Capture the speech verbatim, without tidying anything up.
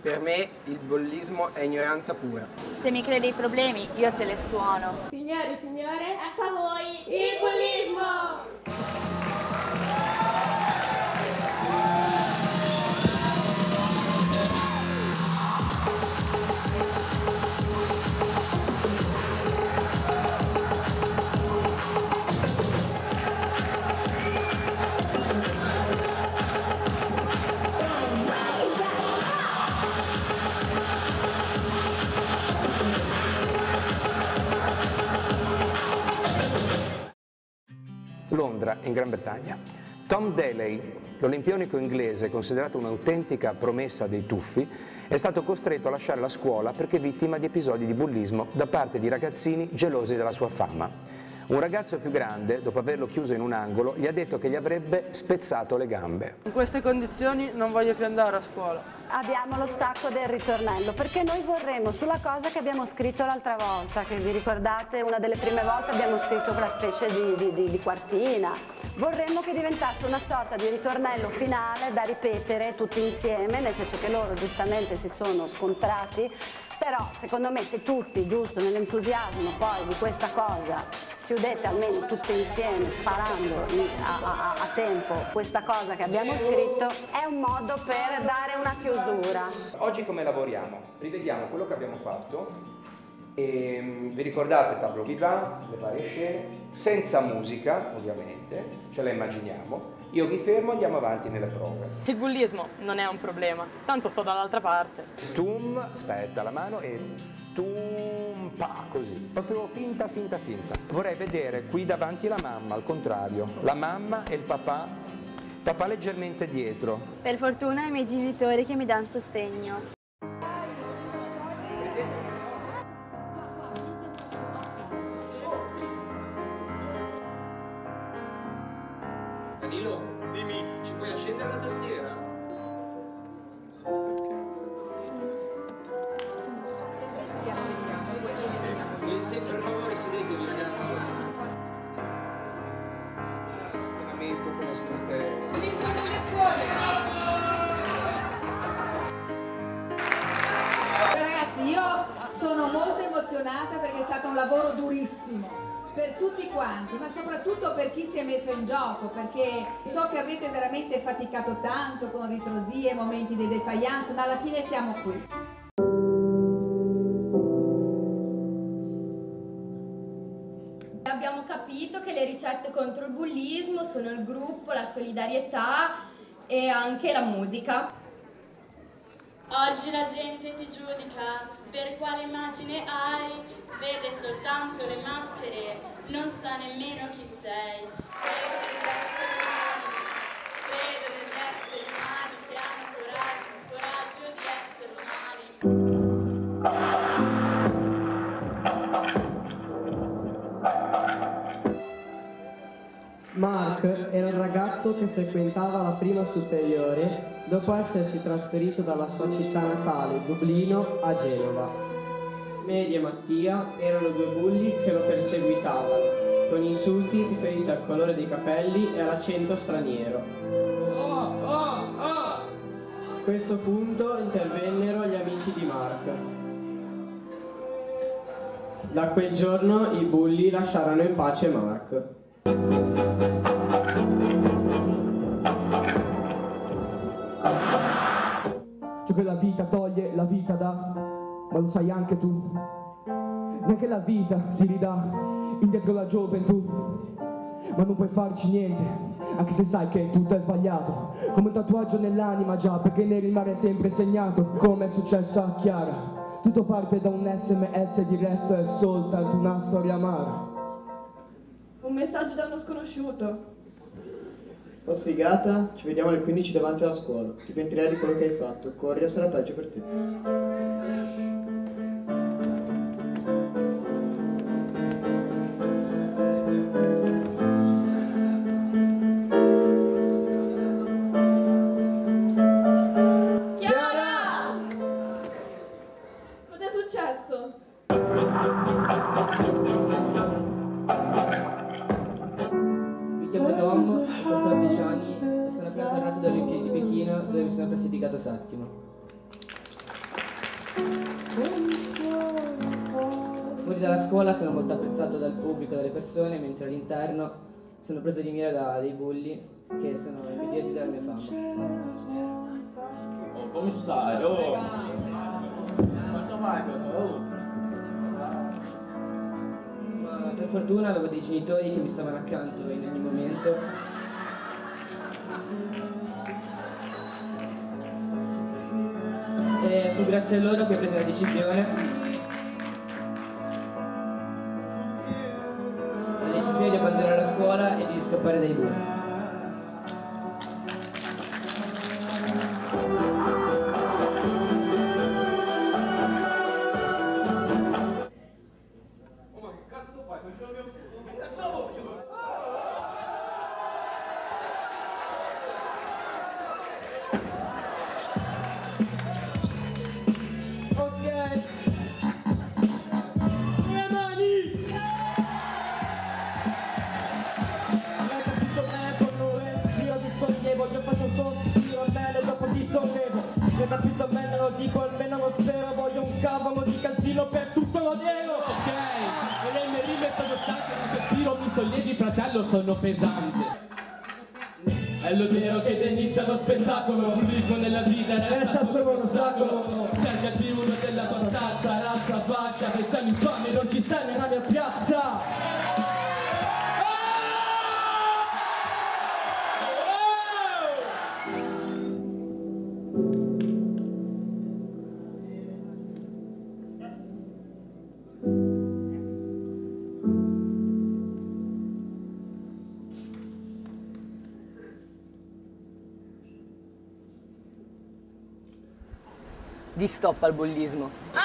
Per me il bullismo è ignoranza pura. Se mi crei dei problemi, io te le suono. Signore e signore, ecco a voi il bullismo! Londra, in Gran Bretagna. Tom Daley, l'olimpionico inglese considerato un'autentica promessa dei tuffi, è stato costretto a lasciare la scuola perché vittima di episodi di bullismo da parte di ragazzini gelosi della sua fama. Un ragazzo più grande, dopo averlo chiuso in un angolo, gli ha detto che gli avrebbe spezzato le gambe. In queste condizioni non voglio più andare a scuola. Abbiamo lo stacco del ritornello perché noi vorremmo sulla cosa che abbiamo scritto l'altra volta, che vi ricordate una delle prime volte abbiamo scritto quella specie di, di, di, di quartina, vorremmo che diventasse una sorta di ritornello finale da ripetere tutti insieme, nel senso che loro giustamente si sono scontrati, però secondo me se tutti, giusto, nell'entusiasmo poi di questa cosa chiudete almeno tutti insieme sparando a, a, a tempo questa cosa che abbiamo scritto, è un modo per dare una chiusura. Oggi come lavoriamo? Rivediamo quello che abbiamo fatto e vi ricordate tableau vivant, le varie scene, senza musica ovviamente, ce la immaginiamo, io vi fermo e andiamo avanti nelle prove. Il bullismo non è un problema, tanto sto dall'altra parte. Tum, aspetta la mano e tum, pa, così, proprio finta, finta, finta. Vorrei vedere qui davanti la mamma, al contrario, la mamma e il papà, papà leggermente dietro. Per fortuna i miei genitori che mi danno sostegno. Danilo, dimmi, ci puoi accendere la tastiera? Perché? Per favore sedetevi ragazzi. Ah, sperlamento come se non stai... L'interno delle scuole! Ragazzi, io sono molto emozionata perché è stato un lavoro durissimo per tutti quanti, ma soprattutto per chi si è messo in gioco, perché so che avete veramente faticato tanto con ritrosie, momenti di defiance, ma alla fine siamo qui. Abbiamo capito che le ricette contro il bullismo sono il gruppo, la solidarietà e anche la musica. Oggi la gente ti giudica per quale immagine hai, vede soltanto le maschere, non sa nemmeno chi sei. Credo negli esseri umani, credo negli esseri umani che hanno coraggio, coraggio di essere umani. Mark era un ragazzo che frequentava la prima superiore dopo essersi trasferito dalla sua città natale, Dublino, a Genova. Mary e Mattia erano due bulli che lo perseguitavano, con insulti riferiti al colore dei capelli e all'accento straniero. Oh, oh, oh! A questo punto intervennero gli amici di Mark. Da quel giorno i bulli lasciarono in pace Mark. Ciò che la vita toglie, la vita dà, ma lo sai anche tu. Neanche la vita ti ridà indietro la gioventù, ma non puoi farci niente, anche se sai che tutto è sbagliato. Come un tatuaggio nell'anima già, perché nel rimane è sempre segnato, come è successo a Chiara. Tutto parte da un S M S, di resto è soltanto una storia amara. Un messaggio da uno sconosciuto. Oh sfigata, ci vediamo alle quindici davanti alla scuola. Ti pentirai di quello che hai fatto. Corri o sarà peggio per te. Chiara! Cos'è successo? Mi chiamo Tom, ho quattordici anni e sono appena tornato dalle Olimpiadi di Pechino dove mi sono classificato settimo. Fuori dalla scuola sono molto apprezzato dal pubblico, dalle persone, mentre all'interno sono preso di mira da dei bulli che sono invidiosi della mia fama. Oh, come stai? Oh! Quanto valgono? Oh! Ma per fortuna avevo dei genitori che mi stavano accanto in ogni momento. E fu grazie a loro che ho preso la decisione. La decisione di abbandonare la scuola e di scappare dai bulli. Io faccio un sospiro almeno dopo ti sollevo. Non capito bene, lo dico almeno lo spero. Voglio un cavolo di casino per tutto lo devo. Ok, e le mie rime sono stanche, mi sospiro, mi sollevi fratello, sono pesante. È lo vero che inizia lo spettacolo, bullismo nella vita resta solo un ostacolo. Cercati uno della tua stanza, razza, faccia, se stai infame non ci stai nella mia piazza. Di stop al bullismo.